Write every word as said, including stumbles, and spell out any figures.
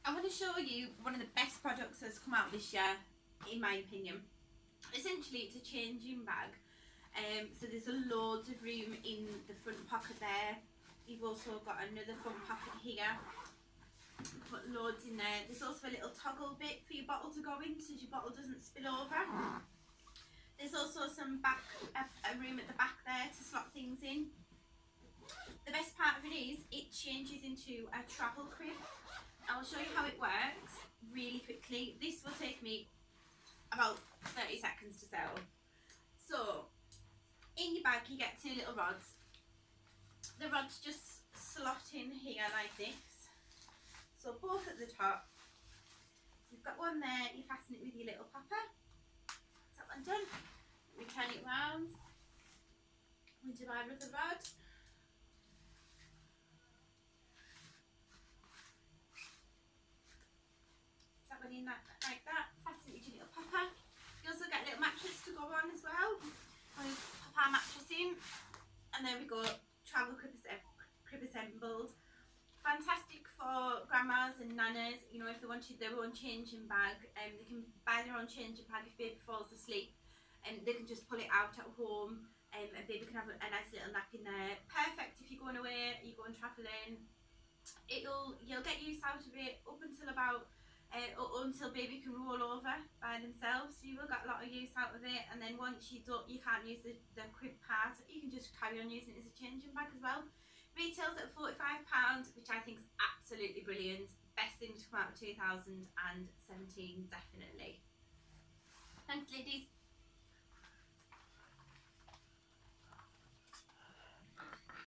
I want to show you one of the best products that's come out this year, in my opinion. Essentially, it's a changing bag. Um, so there's a loads of room in the front pocket there. You've also got another front pocket here. Put loads in there. There's also a little toggle bit for your bottle to go in so your bottle doesn't spill over. There's also some back a, a room at the back there to slot things in. The best part of it is it changes into a travel crib. I'll show you how it works really quickly. This will take me about thirty seconds to set up. So in your bag you get two little rods. The rods just slot in here like this. So both at the top. You've got one there, you fasten it with your little popper. That's that one done. We turn it round. We do my other rod. That one in that, like that, fasten it with your little popper. You also get a little mattress to go on as well. We pop our mattress in, and there we go, travel crib, crib assembled. Fantastic for grandmas and nanas, you know, if they wanted their own changing bag, and um, they can buy their own changing bag if baby falls asleep, and they can just pull it out at home, um, and baby can have a, a nice little nap in there. Perfect if you're going away, you're going travelling. It'll, you'll get use out of it up until about Uh, until baby can roll over by themselves, so you will get a lot of use out of it. And then once you don't, you can't use the, the crib part, you can just carry on using it as a changing bag as well. Retails at forty-five pounds, which I think is absolutely brilliant. Best thing to come out of two thousand seventeen, definitely. Thanks ladies.